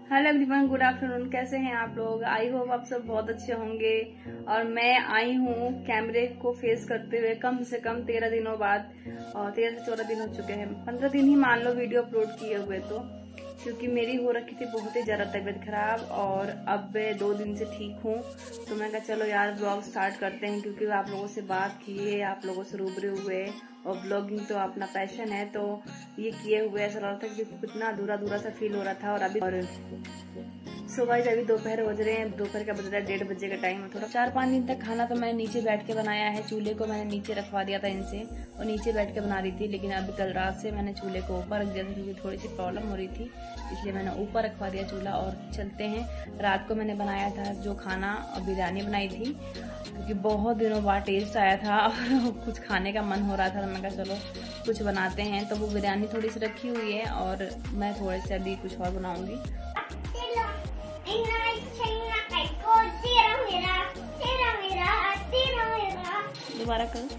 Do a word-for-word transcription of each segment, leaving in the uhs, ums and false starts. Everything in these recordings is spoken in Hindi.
Hello everyone, good afternoon. कैसे हैं आप लोग? आई होप आप सब बहुत अच्छे होंगे। और मैं आई हूँ कैमरे को फेस करते हुए कम से कम तेरह दिनों बाद, और तेरह से चौदह दिन हो चुके हैं, पंद्रह दिन ही मान लो वीडियो अपलोड किए हुए, तो क्योंकि मेरी हो रखी थी बहुत ही ज्यादा तबीयत खराब और अब मैं दो दिन से ठीक हूँ। तो मैं कहा चलो यार ब्लॉग स्टार्ट करते हैं, क्योंकि आप लोगों से बात किए, आप लोगों से रूबरू हुए, और ब्लॉगिंग तो अपना पैशन है, तो ये किए हुए ऐसा लग रहा था कि कितना अधूरा अधूरा सा फील हो रहा था। और अभी और सो गाइस अभी दोपहर बज रहे हैं, दोपहर का बज रहा है डेढ़ बजे का टाइम है। थोड़ा चार पाँच दिन तक खाना तो मैं नीचे बैठ के बनाया है। चूल्हे को मैंने नीचे रखवा दिया था इनसे, और नीचे बैठ के बना रही थी। लेकिन अब कल रात से मैंने चूल्हे को ऊपर रख दिया था, क्योंकि थोड़ी सी प्रॉब्लम हो रही थी, इसलिए मैंने ऊपर रखवा दिया चूल्हा। और चलते हैं, रात को मैंने बनाया था जो खाना, बिरयानी बनाई थी, क्योंकि बहुत दिनों बाद टेस्ट आया था और कुछ खाने का मन हो रहा था, तो मैं कहा चलो कुछ बनाते हैं। तो वो बिरयानी थोड़ी सी रखी हुई है और मैं थोड़े से अभी कुछ और बनाऊंगी। दोबारा करो।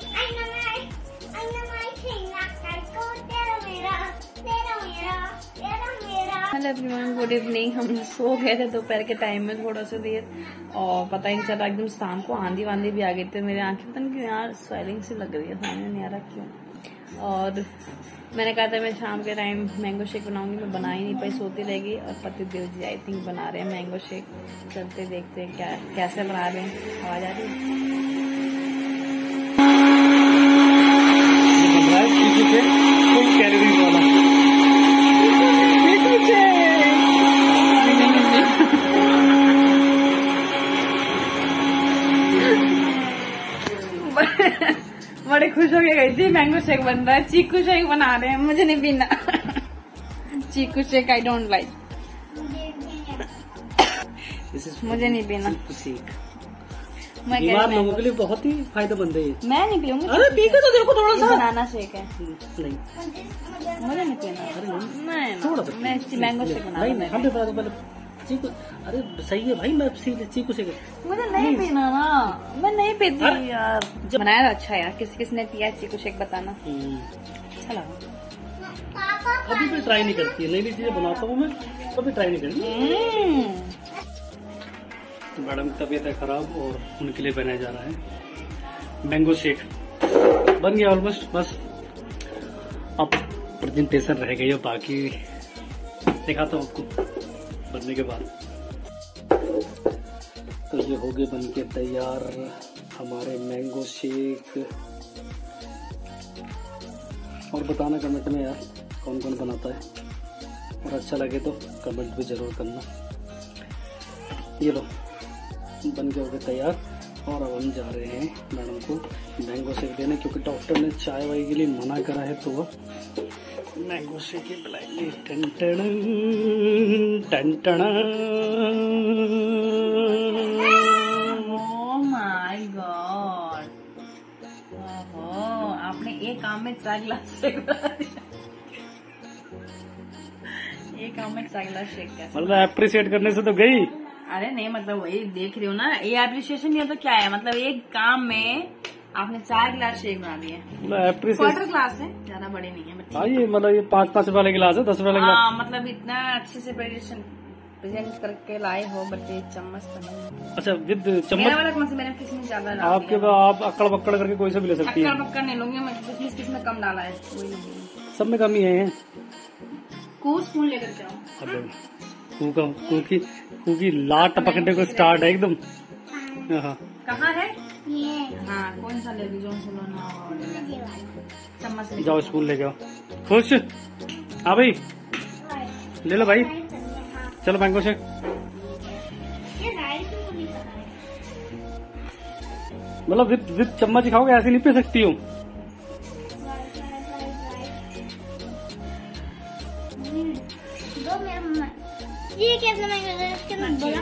Hello everyone, good evening. हम सो गए थे दोपहर के टाइम में थोड़ा सा देर, और पता ही नहीं चला, एकदम शाम को आंधी वांधी भी आ गई थी। मेरी आंखें पता नहीं क्यों यार स्वेलिंग से लग रही है, समझ नहीं आ रहा क्यों। और मैंने कहा था मैं शाम के टाइम मैंगो शेक बनाऊंगी, मैं बना ही नहीं पाई, सोती रहेगी। और पति देव जी आई थिंक बना रहे हैं मैंगो शेक। चलते देखते हैं क्या कैसे बना रहे हैं। आवाज आ रही है? कैलोरीज वाला बड़े खुश हो के गई थी। मैंगो शेक बन रहा है, चीकू शेक बना रहे हैं, मुझे नहीं पीना। Chikoo shake I don't like, मुझे नहीं पीना। बीमार लोगों के लिए बहुत ही फायदेमंद है। मैं नहीं पीऊंगी। अरे पी के तो देखो थोड़ा सा। बनाना शेक है, नहीं मुझे नहीं पीना। मैं थोड़ा सा मैं मैंगो शेक बना रही हमें बता दो पहले। चीकू, अरे सही है भाई, मैं चीकू से मुझे नहीं पीना ना, मैं नहीं पीती यार। जब बनाया अच्छा यार, किस किस ने पिया चीकू शेक बताना। अच्छा लगा। अभी भी ट्राई नहीं करती है, नई नई चीजें बनाता हूँ मैं, कभी ट्राई नहीं करती। मैडम की तबीयत है खराब और उनके लिए बनाया जा रहा है मैंगो शेक। बन गया ऑलमोस्ट, बस अब प्रेजेंटेशन रह गई है बाकी, दिखाता हूँ आपको बनने के बाद। तो ये हो गए बन के तैयार हमारे मैंगो शेक। और बताना कमेंट में यार कौन कौन बनाता है, और अच्छा लगे तो कमेंट भी जरूर करना। ये लो बन के हो गए तैयार, और अब हम जा रहे हैं मैडम को मैंगो शेक देने, क्योंकि डॉक्टर ने चाय वाय के लिए मना करा है, तो वो मैंगो शेक ही पिलाएंगे। टन टन टन टन। ओह माय गॉड, ओहो आपने एक काम में चार गिलास शेक बना दिया। एक काम में चार गिलास शेक कैसे? मतलब अप्रिशिएट करने से तो गई। अरे नहीं, मतलब वही देख रही हो ना, ये एप्रिसिएशन ये तो क्या है, मतलब एक काम में आपने चार गिलास शेक बना दिए। क्वार्टर ग्लास है, ज्यादा बड़े नहीं है। हाँ ये मतलब ये पाँच पाँच वाले गिलास है, दस वाले गिलास। हाँ मतलब इतना अच्छे से प्रेजेंटेशन प्रेजेंट करके लाए हो, बट चम्मच तो नहीं। अच्छा विद चम्मच? मेरा वाला कौन सा, मैंने किसमें ज्यादा डाला? आपके तो आप अक्कड़ बक्कड़ करके कोई सा भी ले सकती है। अक्कड़ बक्कड़ नहीं लूंगी मैं, किसमें किसमें कम डाला है वही लूंगी। सब में कम ही है। को स्पून लेकर जाओ। अरे कुकी कुकी लाट पकड़ने को स्टार्ट है एकदम। कहाँ है ये? हाँ कौन सा ले लीजिए, चम्मच ले जाओ, स्पून ले जाओ। खुश? हाँ भाई ले लो भाई, चलो मैंगो शेक। मतलब विद विद चम्मच खाओगे, ऐसे नहीं पी सकती हूँ। ये कैसे मैं बोला?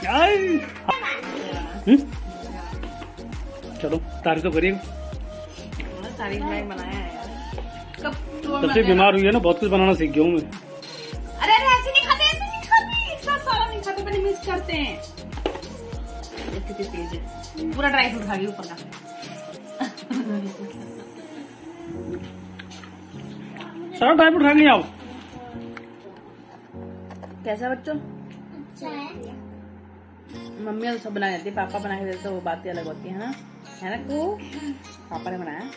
चलो तारीफ तो करिए। तारीफ में बनाया है यार। कब तब से बीमार हुई है ना, बहुत कुछ बनाना सीख गया हूँ मैं। अरे अरे ऐसे नहीं खाते, ऐसे नहीं खाते, एक साथ सारा नहीं खाते, पहले मिक्स करते हैं। कितनी तेज है, पूरा ड्राई फ्रूट खा गई ऊपर का। सारा ड्राई फ्रूट खा लिया आप? कैसा बच्चों? अच्छा है। मम्मी तो सब बना देती, पापा बना के देते, वो बातें अलग होती है ना, है ना को पापा ने बनाया।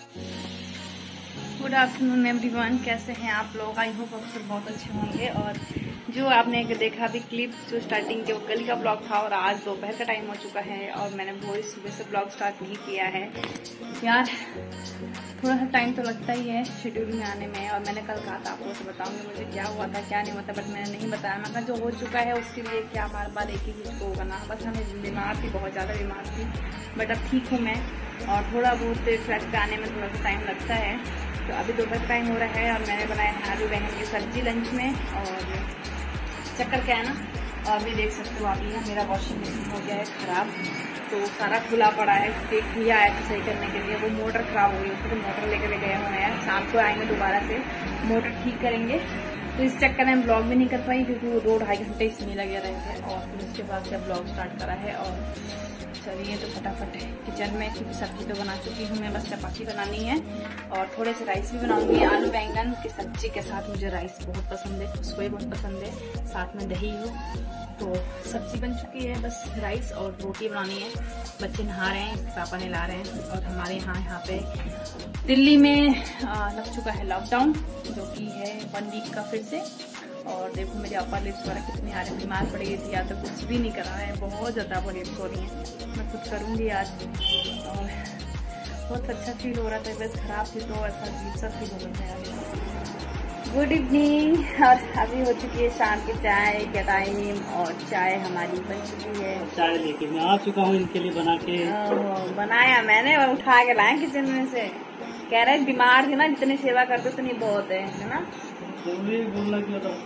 गुड आफ्टरनून एवरीवन, कैसे हैं आप लोग? आई होप आप सब बहुत अच्छे होंगे। और जो आपने देखा अभी क्लिप जो स्टार्टिंग के वो कल का ब्लॉग था और आज दोपहर का टाइम हो चुका है और मैंने वही सुबह से ब्लॉग स्टार्ट नहीं किया है यार। थोड़ा सा टाइम तो लगता ही है शेड्यूल में आने में। और मैंने कल कहा था आप लोगों से बताऊंगी मुझे क्या हुआ था क्या नहीं हुआ था, बट मैंने नहीं बताया। मैं कहा जो हो चुका है उसके लिए क्या बार बार एक ही चीज़ को करना। बस हमें बीमार थी, बहुत ज़्यादा बीमार थी, बट अब ठीक हूँ मैं। और थोड़ा बहुत ट्रैक पे आने में थोड़ा सा टाइम लगता है। तो अभी दोपहर टाइम हो रहा है और मैंने बनाया है आलू बैंगन की सब्जी लंच में। और चक्कर क्या है ना, और अभी देख सकते हो आप यहाँ मेरा वॉशिंग मशीन हो गया है ख़राब, तो सारा खुला पड़ा है। एक भैया आया था सही करने के लिए, वो मोटर ख़राब हो गई, उसको तो मोटर लेकर गए हुए हैं। शाम को आएंगे दोबारा से मोटर ठीक करेंगे। तो इस चक्कर में हम ब्लॉग भी नहीं कर पाई क्योंकि वो दो ढाई घंटे इसमें लगे रहे थे। और फिर उसके बाद से ब्लॉग स्टार्ट करा है। और चलिए तो फटाफट किचन में, क्योंकि सब्जी तो बना चुकी हूँ मैं, बस चपाती बनानी है और थोड़े से राइस भी बनाऊंगी। आलू बैंगन की सब्जी के साथ मुझे राइस बहुत पसंद है, उसको भी बहुत पसंद है, साथ में दही हो। तो सब्जी बन चुकी है, बस राइस और रोटी बनानी है। बच्चे नहा रहे हैं, पापा ने ला रहे हैं। और हमारे यहाँ यहाँ पे दिल्ली में आ, लग चुका है लॉकडाउन, जो कि है वन वीक का फिर से। और देखो मेरे अपर लिप्स वाला कितनी आ रहे, बीमार पड़ गई थी, या तो कुछ भी नहीं करा है, बहुत ज़्यादा अपर लिप्स हो रही हैं। मैं कुछ करूँगी आज। और बहुत अच्छा फील हो रहा था, बस खराब थी तो ऐसा अजीब सा फील हो रहा था। गुड इवनिंग, और अभी हो चुकी है शाम की चाय का टाइम और चाय हमारी बन चुकी है। चाय लेके मैं आ चुका हूँ इनके लिए बना के। बनाया मैंने और उठा के लाए किचन में से। कह रहे बीमार थी ना, जितनी सेवा करते उतनी बहुत है, है ना? बोलना क्यों था?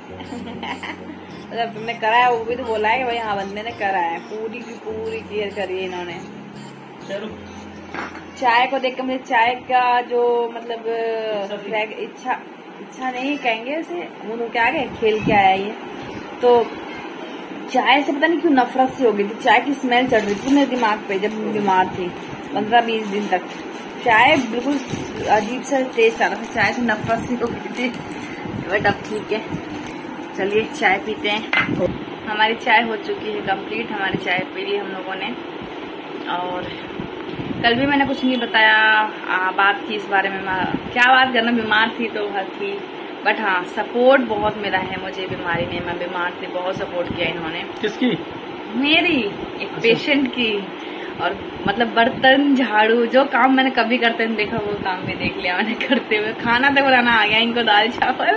जब तुमने करा है वो भी तो बोला है कि भाई हाँ बंदे ने करा है, पूरी की पूरी केयर करी है इन्होंने। चलो चाय को देख कर मुझे चाय का जो मतलब इच्छा इच्छा नहीं कहेंगे उसे, वो तो क्या गए खेल के आया ये। तो चाय से पता नहीं क्यों नफरत सी हो गई थी, चाय की स्मेल चढ़ रही थी मेरे दिमाग पे जब मैं बीमार थी पंद्रह बीस दिन तक। चाय बिल्कुल अजीब सा टेस्ट आ रहा था, चाय से नफरत सी हो गई थी, बट अब ठीक है। चलिए चाय पीते हैं। हमारी चाय हो चुकी है कंप्लीट, हमारी चाय पी ली हम लोगों ने। और कल भी मैंने कुछ नहीं बताया, आ, बात की इस बारे में, क्या बात करना, बीमार थी तो हर थी, बट हाँ सपोर्ट बहुत मिला है मुझे बीमारी में। मैं बीमार थी, बहुत सपोर्ट किया इन्होंने। किसकी? मेरी, एक पेशेंट की। और मतलब बर्तन झाड़ू जो काम मैंने कभी करते नहीं देखा वो काम भी देख लिया मैंने करते हुए। खाना तो बनाना आ गया इनको, दाल चावल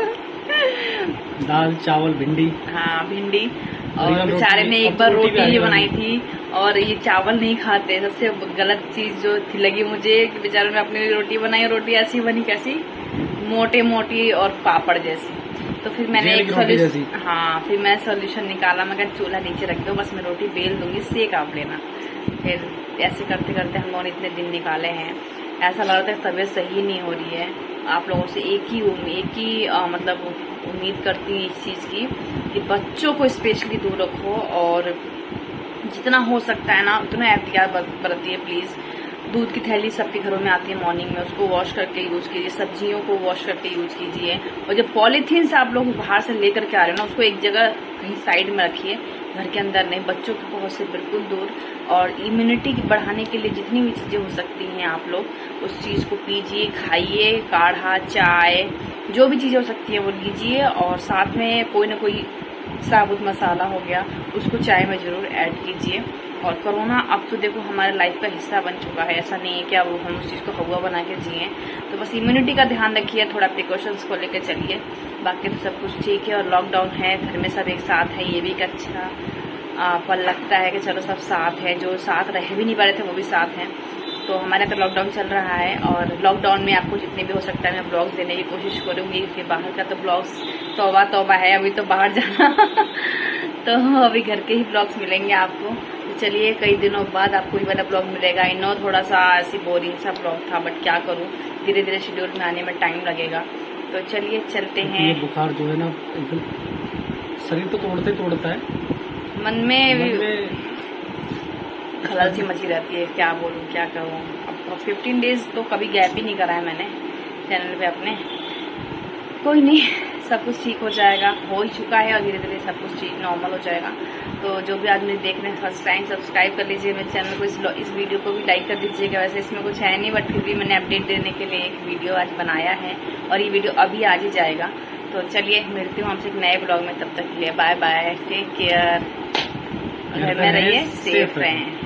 दाल चावल भिंडी, हाँ भिंडी। और बेचारे ने एक बार रोटी भी बनाई थी और ये चावल नहीं खाते। सबसे गलत चीज जो थी लगी मुझे कि बेचारों ने अपने लिए रोटी बनाई, रोटी ऐसी बनी कैसी मोटी मोटी और पापड़ जैसी। तो फिर मैंने एक सोल्यूशन, हाँ फिर मैं सोल्यूशन निकाला, मैं कहा चूल्हा नीचे रख दो, बस मैं रोटी बेल दूंगी, सेक आप लेना। फिर ऐसे करते करते हम लोगों ने इतने दिन निकाले हैं। ऐसा लग रहा था तबीयत सही नहीं हो रही है। आप लोगों से एक ही एक ही आ, मतलब उम्मीद करती हूँ इस चीज़ की कि बच्चों को स्पेशली दूर रखो और जितना हो सकता है ना उतना एहतियात बरतिए प्लीज़। दूध की थैली सबके घरों में आती है मॉर्निंग में, उसको वॉश करके यूज कीजिए, सब्जियों को वॉश करके यूज कीजिए। और जो पॉलीथीन से आप लोग बाहर से लेकर के आ रहे हो ना, उसको एक जगह कहीं साइड में रखिए, घर के अंदर नहीं, बच्चों की पहुंच से बिल्कुल दूर। और इम्यूनिटी बढ़ाने के लिए जितनी भी चीजें हो सकती हैं आप लोग उस चीज को पीजिए, खाइए, काढ़ा, चाय, जो भी चीजें हो सकती है वो लीजिए। और साथ में कोई ना कोई साबुत मसाला हो गया उसको चाय में जरूर ऐड कीजिए। और कोरोना अब तो देखो हमारे लाइफ का हिस्सा बन चुका है, ऐसा नहीं है कि अब हम उस चीज को हवा बना के जिए। तो बस इम्यूनिटी का ध्यान रखिए, थोड़ा प्रिकॉशंस को लेकर चलिए, बाकी तो सब कुछ ठीक है। और लॉकडाउन है, घर में सब एक साथ है, ये भी एक अच्छा पल लगता है कि चलो सब साथ है, जो साथ रह भी नहीं पा रहे थे वो भी साथ हैं। तो हमारे तो लॉकडाउन चल रहा है और लॉकडाउन में आपको जितने भी हो सकता है मैं ब्लॉग्स देने की कोशिश करूंगी। कि बाहर का तो ब्लॉग्स तौबा तौबा है, अभी तो बाहर जाना तो अभी घर के ही ब्लॉग्स मिलेंगे आपको। तो चलिए कई दिनों बाद आपको ये वाला ब्लॉग मिलेगा। इन नो थोड़ा सा ऐसी बोरिंग सा ब्लॉग था, बट क्या करूँ, धीरे धीरे शेड्यूल में आने में टाइम लगेगा। तो चलिए चलते हैं। ये बुखार जो है ना एकदम शरीर तो तोड़ते तोड़ता है, मन में, मन में खलल सी मची रहती है, क्या बोलूं क्या कहूँ। अब फिफ्टीन डेज तो कभी गैप ही नहीं करा है मैंने चैनल पे अपने। कोई नहीं, सब कुछ ठीक हो जाएगा, हो ही चुका है और धीरे धीरे सब कुछ ठीक नॉर्मल हो जाएगा। तो जो भी आदमी देख रहे हैं फर्स्ट टाइम सब्सक्राइब कर लीजिए मेरे चैनल को, इस, इस वीडियो को भी लाइक कर दीजिएगा। वैसे इसमें कुछ है नहीं बट फिर भी मैंने अपडेट देने के लिए एक वीडियो आज बनाया है और ये वीडियो अभी आज ही जाएगा। तो चलिए मिलती हूँ आपसे एक नए ब्लॉग में, तब तक के लिए बाय बाय, टेक केयर, घर में रहिए, सेफ रहें।